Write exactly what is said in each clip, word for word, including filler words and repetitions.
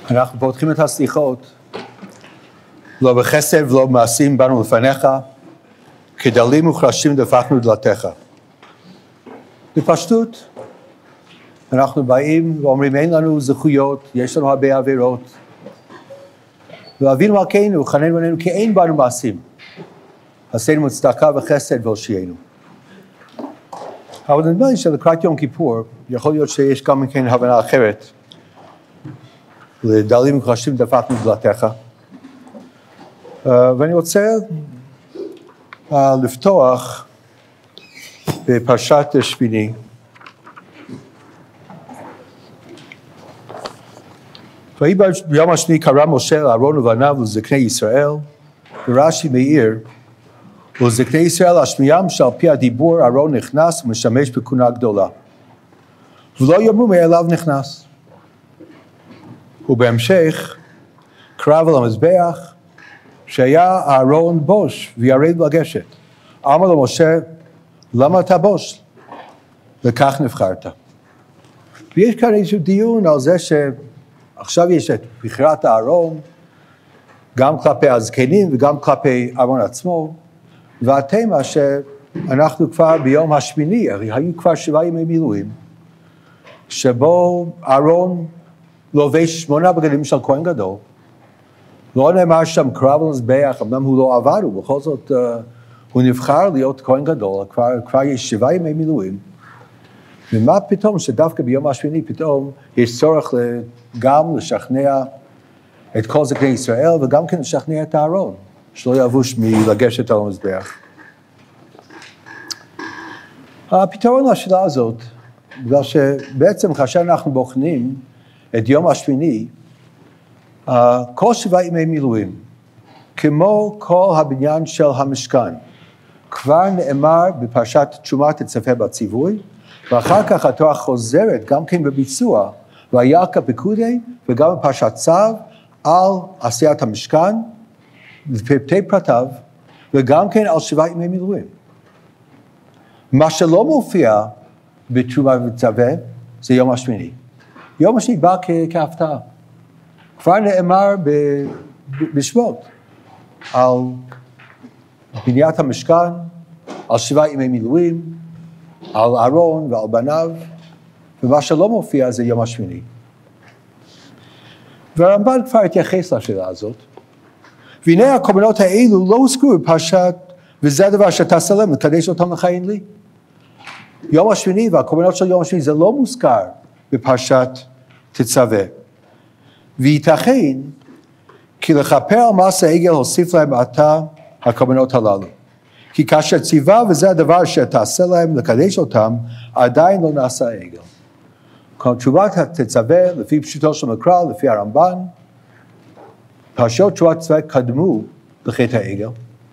אנחנו פותחים את הסליחות, לא בחסד ולא במעשים באנו לפניך, כדלים וכרשים דפקנו דלתך. בפשטות, אנחנו באים ואומרים אין לנו זכויות, יש לנו הרבה עבירות, ואבינו מלכנו, חנן בנו כי אין בנו מעשים, עשינו צדקה וחסד והושיענו. אבל נדמה לי שלקראת יום כיפור, יכול להיות שיש גם כן הבנה אחרת, לדלים וכרשים דפקנו דלתך, uh, ואני רוצה uh, לפתוח בפרשת שמיני, ויהי ביום השני קרא משה לאהרון ובניו ולזקני ישראל, ורש"י מעיר, ולזקני ישראל השמיעם שעל פי הדיבור אהרון נכנס ומשמש בכהונה גדולה, ולא יאמרו מאליו נכנס. ובהמשך קרב על המזבח שהיה אהרון בוש וירד לגשת. אמר לו משה, למה אתה בוש? וכך נבחרת. ויש כאן איזשהו דיון על זה שעכשיו יש את בחירת אהרון, גם כלפי הזקנים וגם כלפי אהרון עצמו, והתמה שאנחנו כבר ביום השמיני, היו כבר שבעה ימי מילואים, שבו אהרון לובש שמונה בגדים של כהן גדול, לא נאמר שם קרב על המזבח, אמנם הוא לא עבד, ובכל זאת uh, הוא נבחר להיות כהן גדול, כבר, כבר יש שבעה ימי מילואים, ומה פתאום שדווקא ביום השמיני פתאום יש צורך גם לשכנע את כל זקני ישראל, וגם כן לשכנע את אהרון, שלא יבוש מלגשת על המזבח. הפתרון לשאלה הזאת, בגלל שבעצם כאשר אנחנו בוחנים את יום השמיני, uh, כל שבעה ימי מילואים, כמו כל הבניין של המשכן, כבר נאמר בפרשת תשומה תצפה בציווי, ואחר כך התורה חוזרת גם כן בביצוע, והיה כפקודי וגם בפרשת צו, על עשיית המשכן, לפרטי פרטיו, וגם כן על שבעה ימי מילואים. מה שלא מופיע בתשומה ותצווה, זה יום השמיני. יום השני בא כהפתעה. כבר נאמר בשמות על בניית המשכן, על שבעה ימי מילואים, על אהרון ועל בניו, ומה שלא מופיע זה יום השמיני. והרמב"ן כבר התייחס לשאלה הזאת, והנה הקורבנות האלו לא הוזכרו בפרשת, וזה הדבר שתעשה להם, לקדש אותם לחיים לי. יום השמיני והקורבנות של יום השמיני זה לא מוזכר בפרשת תצווה. וייתכן כי לכפר על מעשה העגל הוסיף להם עתה הקורבנות הללו. כי כאשר ציווה וזה הדבר שתעשה להם לקדש אותם, עדיין לא נעשה העגל. כל תשובת התצווה לפי פשוטו של מקרא, לפי הרמב"ן, פרשות תשובת התצווה קדמו לחטא העגל.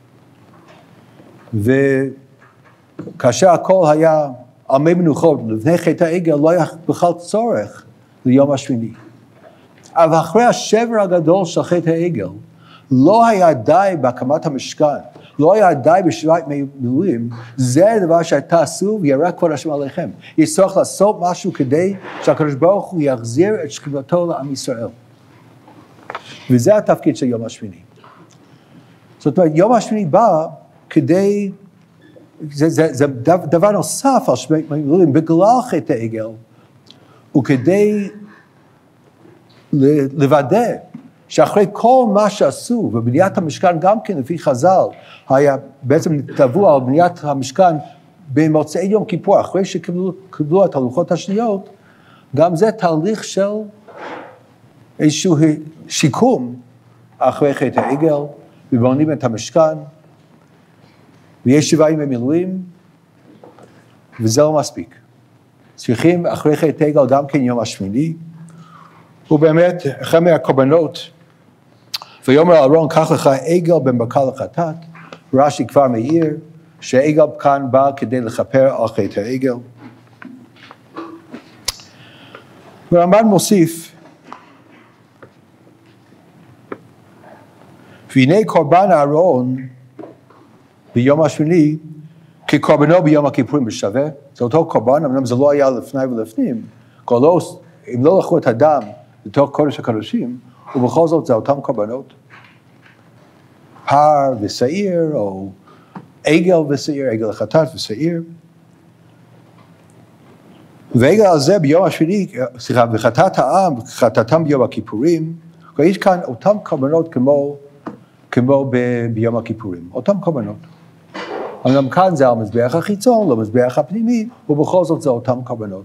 וכאשר הכל היה על מי מנוחות לפני חטא העגל, לא היה בכלל צורך ליום השמיני. אבל אחרי השבר הגדול של חטא העגל, לא היה די בהקמת המשכן, לא היה די בשבעת ימי מילואים, זה הדבר שתעשו וירא כבוד השם עליכם. יש צורך לעשות משהו כדי שהקדוש ברוך הוא יחזיר את שכינתו לעם ישראל. וזה התפקיד של יום השמיני. זאת אומרת, יום השמיני בא כדי, זה, זה, זה דבר נוסף על שבעת ימי מילואים, בגלל חטא העגל, וכדי לוודא שאחרי כל מה שעשו, ובניית המשכן גם כן לפי חז"ל, היה בעצם טבוע על בניית המשכן במוצאי יום כיפור, אחרי שקיבלו את הלוחות השניות, גם זה תהליך של איזשהו שיקום אחרי חטא העגל, ובונים את המשכן, ויש שבעה ימי מילואים, וזה לא מספיק. צריכים אחרי חטא העגל גם כן יום השמיני, ובאמת, אחרי מהקורבנות, ויאמר אהרון, קח לך עגל במקל לחטאת, רש"י כבר מעיר, שהעגל כאן בא כדי לכפר על חטא העגל. והרמב"ן מוסיף, והנה קורבן אהרון ביום השמיני, כקורבנו ביום הכיפורים בשווה, זה אותו קורבן, אמנם זה לא היה לפני ולפנים, כל לא, אם לא לקחו את הדם, בתוך קודש הקודשים, ובכל זאת זה אותם קורבנות. פר ושעיר, או עגל ושעיר, עגל חטאת ושעיר. ועגל הזה ביום השביעי, סליחה, וחטאת העם, חטאתם ביום הכיפורים, יש כאן אותם קורבנות כמו, כמו ב, ביום הכיפורים, אותם קורבנות. אבל גם כאן זה על מזבח החיצון, לא מזבח הפנימי, ובכל זאת זה אותם קורבנות.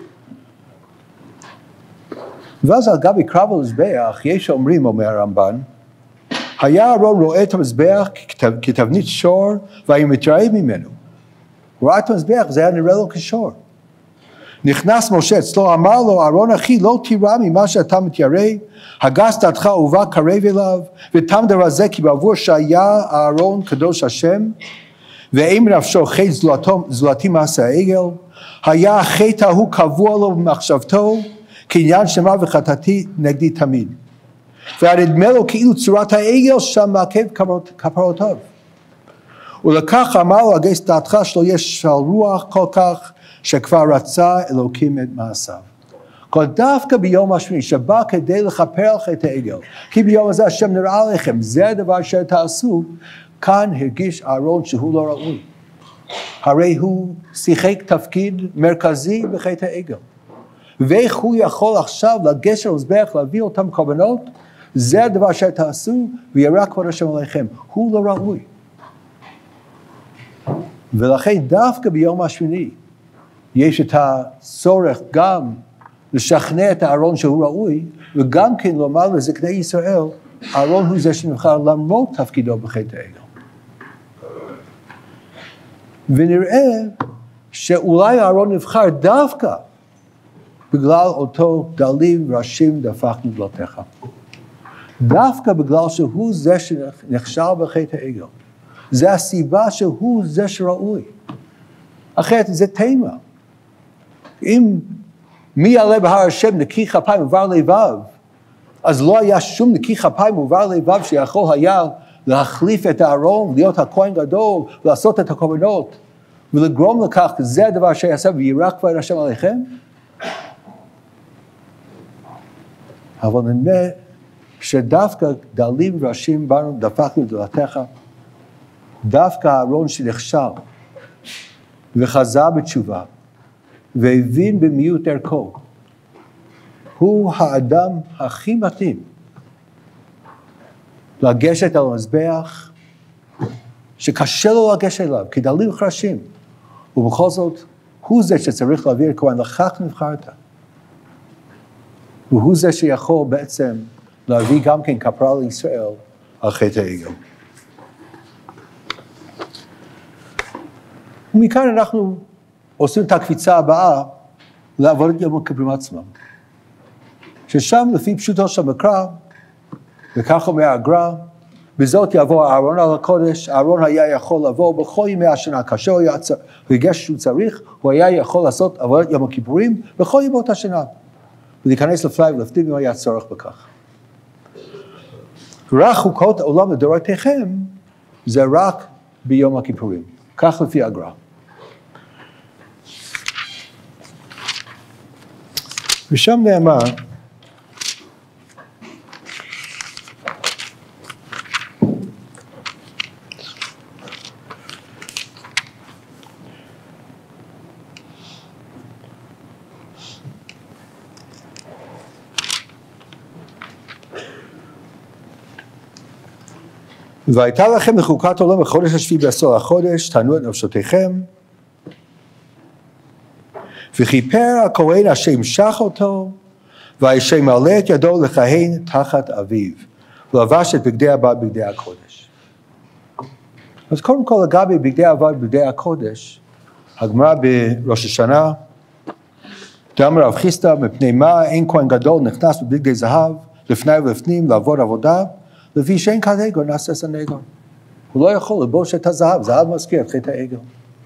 ואז על גבי קרב המזבח, יש אומרים, אומר הרמב"ן, היה אהרון רואה את המזבח כתבנית שור, והיה מתרעב ממנו. הוא ראה את המזבח, זה היה נראה לו כשור. נכנס משה אצלו, אמר לו, אהרון אחי, לא תירא ממה שאתה מתיירא, הגס דעתך ובא קרב אליו, ותם דבר זה, כי בעבור שהיה אהרון קדוש השם, ואין מנפשו חטא זולתי מעשה העגל, היה החטא ההוא קבוע לו במחשבתו, כעניין שמה וחטאתי נגדי תמיד. ונדמה לו כאילו צורת העגל שם מעכב כפרותיו. ולכך אמר לו, הגס דעתך שלא יש של רוח כל כך, שכבר רצה אלוקים את מעשיו. כל דווקא ביום השמיני, שבא כדי לכפר על חטא העגל, כי ביום הזה השם נראה לכם, זה הדבר שתעשו, כאן הרגיש אהרון שהוא לא ראוי. הרי הוא שיחק תפקיד מרכזי בחטא העגל. ואיך הוא יכול עכשיו לגשת למזבח, להביא אותם קורבנות, זה הדבר שתעשו, וירא כבוד השם עליכם. הוא לא ראוי. ולכן דווקא ביום השמיני, יש את הצורך גם לשכנע את אהרון שהוא ראוי, וגם כן לומר לזקני ישראל, אהרון הוא זה שנבחר למרות תפקידו בחטא העגל. ונראה שאולי אהרון נבחר דווקא בגלל אותו דלים ראשים דפקנו דלתך. דווקא בגלל שהוא זה שנכשל בחטא העגל. זה הסיבה שהוא זה שראוי. אחרת זה תימה. אם מי יעלה בהר השם נקי כפיים ובר לבב, אז לא היה שום נקי כפיים ובר לבב שיכול היה להחליף את אהרון, להיות הכהן גדול, לעשות את הקורבנות, ולגרום לכך, זה הדבר שיעשה וירא כבוד השם עליכם. אבל נדמה שדווקא דלים וראשים באנו דפקנו דלתך, דווקא אהרון שנכשל וחזר בתשובה, והבין במיעוט ערכו, הוא האדם הכי מתאים לגשת על המזבח, שקשה לו לגשת אליו, כי דלים חרשים, ובכל זאת, הוא זה שצריך להעביר כהן, לכך נבחרת. והוא זה שיכול בעצם להביא גם כן כפרה לישראל על חטא העגל. ומכאן אנחנו עושים את הקפיצה הבאה לעבוד את יום הכיפורים עצמם. ששם לפי פשוטו של מקרא, וכך אומר הגר"א, בזאת יבוא אהרון על הקודש, אהרון היה יכול לבוא בכל ימי השנה, כאשר הוא הרגש שהוא צריך, הוא היה יכול לעשות עבודת יום הכיפורים בכל ימות השנה. ולהיכנס לפני ולפנים אם היה צורך בכך. רק חוקות העולם לדורותיכם, זה רק ביום הכיפורים. כך לפי הגר"א. ושם נאמר, והייתה לכם לחוקת עולם בחודש השביעי בעשור החודש, תענו את נפשותיכם, וכיפר הכהן אשר ימשח אותו, ואשר מלא את ידו לכהן תחת אביו, ולבש את בגדי הבד בגדי הקודש. אז קודם כל לגבי בגדי הבד בגדי הקודש, הגמרא בראש השנה, דאמר רב חיסדא, מפני מה אין כהן גדול נכנס בבגדי זהב, לפני ולפנים לעבוד עבודה, לפי שאין כנגו נעשה סנגו. הוא לא יכול לבוש את הזהב, זהב מזכיר את חטא העגל.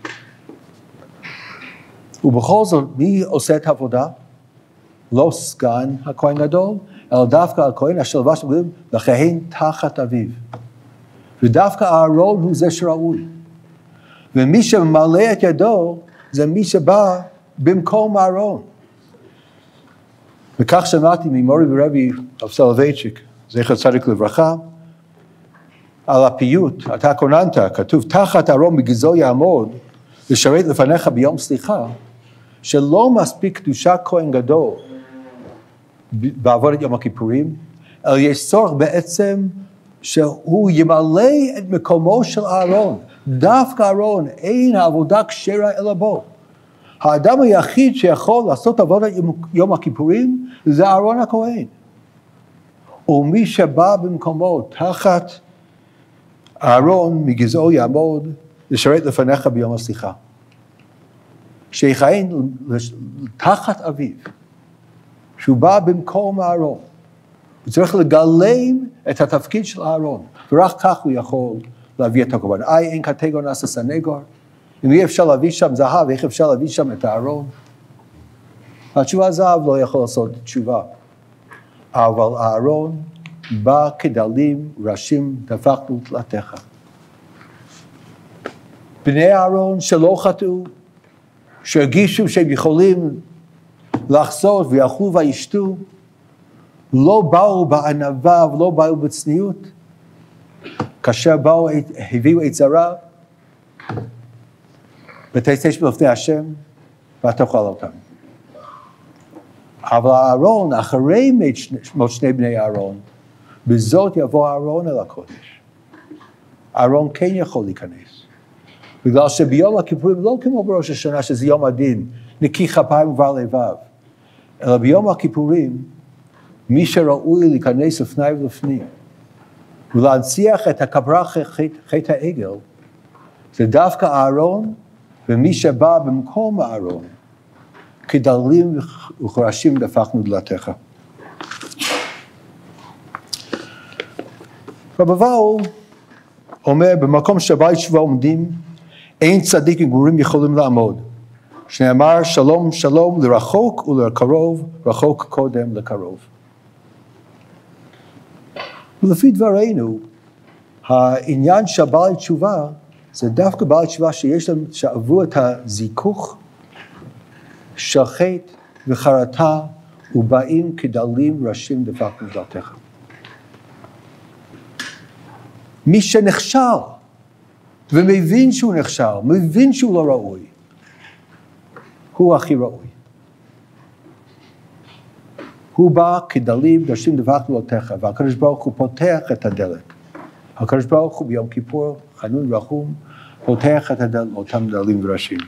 ובכל זאת, מי עושה את העבודה? לא סגן הכהן גדול, אלא דווקא הכהן אשר לבש בגדים לכהן תחת אביו. ודווקא אהרון הוא זה שראוי. ומי שממלא את ידו, זה מי שבא במקום אהרון. וכך שמעתי ממורי ורבי הרב סולובייצ'יק, זכר צדיק לברכה, על הפיוט, אתה כוננת, כתוב, תחת ארון מגזו יעמוד, לשרת לפניך ביום סליחה, שלא מספיק קדושה כהן גדול בעבודת יום הכיפורים, אלא יש צורך בעצם שהוא ימלא את מקומו של אהרון. דווקא אהרון, אין העבודה כשרה אלא בו. האדם היחיד שיכול לעשות עבודת יום הכיפורים זה אהרון הכהן. ומי שבא במקומו תחת אהרון מגזעו יעמוד לשרת לפניך ביום הסליחה. שיכהן תחת אביו, שהוא בא במקום אהרון. הוא צריך לגלם את התפקיד של אהרון, ורק כך הוא יכול להביא את הקורבן. אי אין קטגור נעשה סנגור, אם אי אפשר להביא שם זהב, איך אפשר להביא שם את הארון? התשובה זהב לא יכול לעשות תשובה. אבל הארון בא כדלים ראשים דפקנו תלתך. בני הארון שלא חטאו, שהרגישו שהם יכולים לחזות ויאכלו וישתו, לא באו בענווה ולא באו בצניעות. כאשר באו, הביאו את זרה, ותשב לפני השם, ותאכל אותם. אבל הארון, אחרי מות שני בני הארון, בזאת יבוא הארון אל הקודש. הארון כן יכול להיכנס. בגלל שביום הכיפורים, לא כמו בראש השנה, שזה יום הדין, נקי כפיים ובר לבב, אלא ביום הכיפורים, מי שראוי להיכנס לפני ולפנים, ולהנציח את הכפרה חטא העגל, זה דווקא הארון, ומי שבא במקום הארון, כדלים וכרשים דפקנו דלתך. רבב"ל אומר, במקום שבית שבעה עומדים, אין צדיק וגמורים יכולים לעמוד. שנאמר, שלום שלום לרחוק ולקרוב, רחוק קודם לקרוב. ולפי דברינו, העניין של בעל תשובה, זה דווקא בעל תשובה שיש להם, שעברו את הזיכוך של חטא וחרטה, ובאים כדלים ראשים דפקנו דלתך. מי שנכשל, ומבין שהוא נכשל, מבין שהוא לא ראוי, הוא הכי ראוי. הוא בא כדלים ראשים דפקנו דלתך, והקדוש ברוך הוא פותח את הדלת. הקדוש ברוך הוא ביום כיפור, חנון ורחום, פותח את הדלת מאותם דלים וראשים.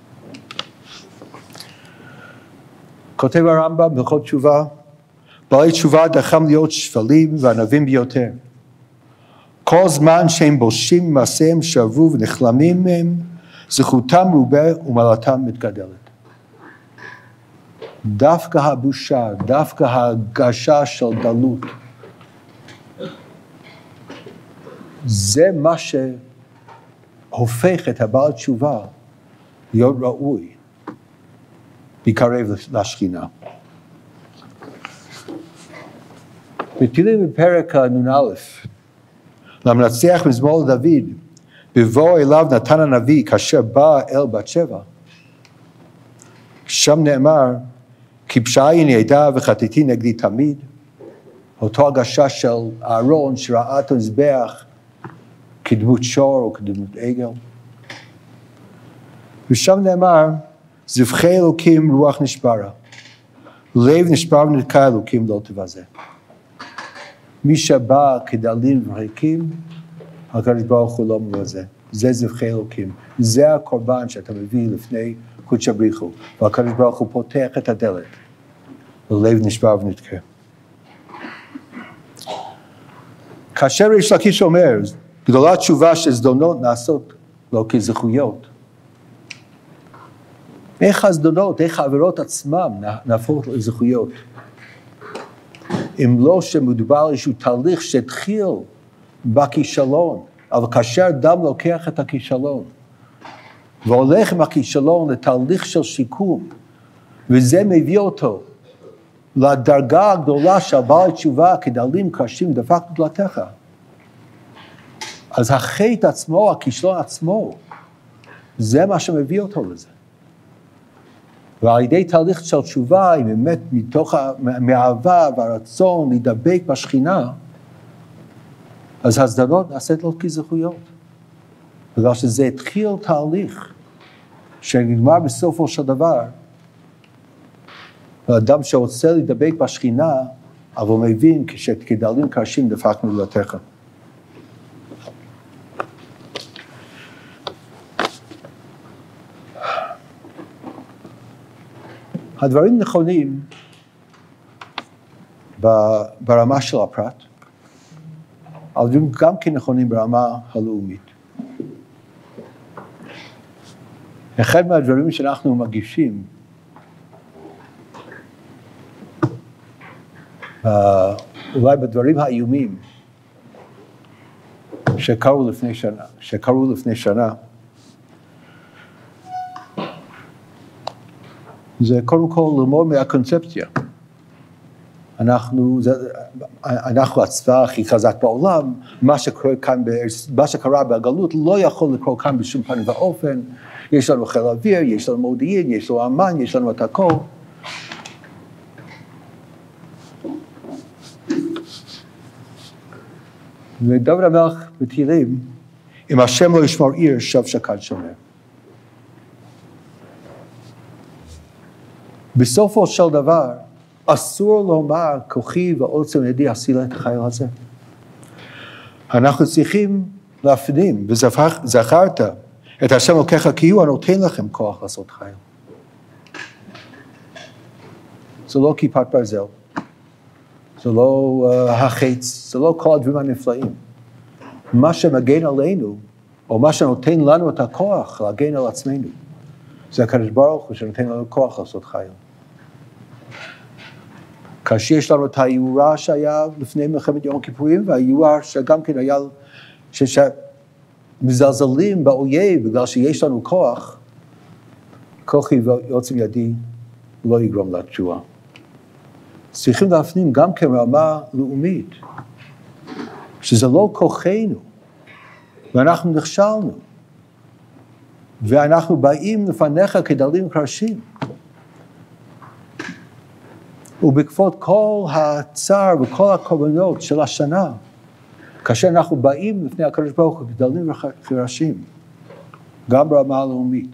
כותב הרמב"ם בהלכות תשובה, בעלי תשובה דרכם להיות שפלים וענבים ביותר. כל זמן שהם בושים מעשיהם שעברו ונחלמים מהם, זכותם רובה ומעלתם מתגדלת. דווקא הבושה, דווקא ההרגשה של דלות, זה מה שהופך את הבעל תשובה להיות ראוי, להיקרב לשכינה. בתהילים בפרק נ"א, למנצח מזמור דוד, בבוא אליו נתן הנביא כאשר בא אל בת שבע, שם נאמר, כי פשעי עדה וחטאתי נגדי תמיד, אותו הגשה של אהרון שראה את המזבח כדמות שור או כדמות עגל. ושם נאמר, זבחי אלוקים רוח נשברה, לב נשבר ונתקע אלוקים לא תבזה. מי שבא כדלים וריקים, הקדוש ברוך הוא לא מבזה. זה זבחי אלוקים. זה הקורבן שאתה מביא לפני קודש הבריך הוא. והקדוש ברוך הוא פותח את הדלת. לב נשבר ונתקע. כאשר ריש לקיש אומר, גדולה תשובה שזדונות נעשות לא כזכויות. איך הזדונות, איך העבירות עצמם נהפכות לזכויות. אם לא שמדובר על איזשהו תהליך שהתחיל בכישלון, אבל כאשר אדם לוקח את הכישלון, והולך עם הכישלון לתהליך של שיקום, וזה מביא אותו לדרגה הגדולה של בעל תשובה, כדלים קשים דפקנו דלתך. אז החטא עצמו, הכישלון עצמו, זה מה שמביא אותו לזה. ועל ידי תהליך של תשובה, אם באמת מתוך המאהבה והרצון להידבק בשכינה, אז הסדרות נעשית לו כזכויות. בגלל שזה התחיל תהליך שנגמר בסופו של דבר, האדם שרוצה להידבק בשכינה, אבל הוא מבין כשכדלים קרשים דפקנו לבתיך. הדברים נכונים ברמה של הפרט, אבל גם כן נכונים ברמה הלאומית. אחד מהדברים שאנחנו מגישים, אולי בדברים האיומים שקרו לפני שנה, שקרו לפני שנה, זה קודם כל ללמוד מהקונספציה. אנחנו, זה, אנחנו הצבא הכי חזק בעולם, מה שקורה כאן, מה שקרה בגלות לא יכול לקרות כאן בשום פנים ואופן, יש לנו חיל אוויר, יש לנו מודיעין, יש לנו אמ"ן, יש לנו את הכל. ודוד המלך בתהילים, אם השם לא ישמור עיר, שב שקד שומר. בסופו של דבר, אסור לומר, כוחי ועוצם ידי עשילה את החייל הזה. אנחנו צריכים להפנים, וזכרת את השם אלוקיך, כי הוא הנותן לכם כוח לעשות חייל. זה לא כיפת ברזל, זה לא uh, החץ, זה לא כל הדברים הנפלאים. מה שמגן עלינו, או מה שנותן לנו את הכוח להגן על עצמנו, זה הקדוש ברוך הוא שנותן לנו כוח לעשות חייל. כאשר יש לנו את היורה שהיה לפני מלחמת יום הכיפורים, והיורה שגם כן היה, שמזלזלים באויב בגלל שיש לנו כוח, כוחי ועוצם ידי לא יגרום לתשועה. צריכים להפנים גם כרמה לאומית, שזה לא כוחנו, ואנחנו נכשלנו, ואנחנו באים לפניך כדלים קרשים. ובעקבות כל הצער וכל הקורבנות של השנה, כאשר אנחנו באים לפני הקדוש ברוך הוא כדלים קרשים, גם ברמה הלאומית,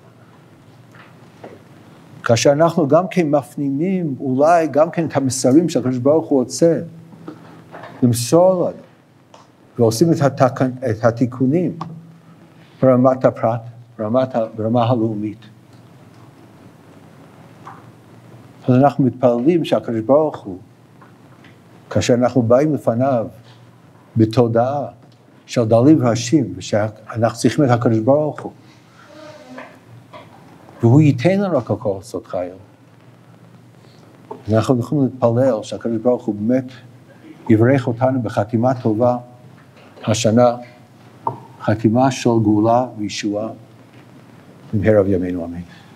כאשר אנחנו גם כן מפנימים אולי גם כן את המסרים שהקדוש ברוך הוא רוצה למסור לנו, ועושים את, התק... את התיקונים ברמת הפרט, ברמת, ברמה הלאומית. אז אנחנו מתפללים שהקדוש ברוך הוא, כאשר אנחנו באים לפניו בתודעה של דלים ראשים, ושאנחנו צריכים את הקדוש ברוך הוא, והוא ייתן לנו רק הכל לעשות חייל. אנחנו יכולים להתפלל שהקדוש ברוך הוא באמת יברך אותנו בחתימה טובה השנה, חתימה של גאולה וישועה במהרה בימינו אמן.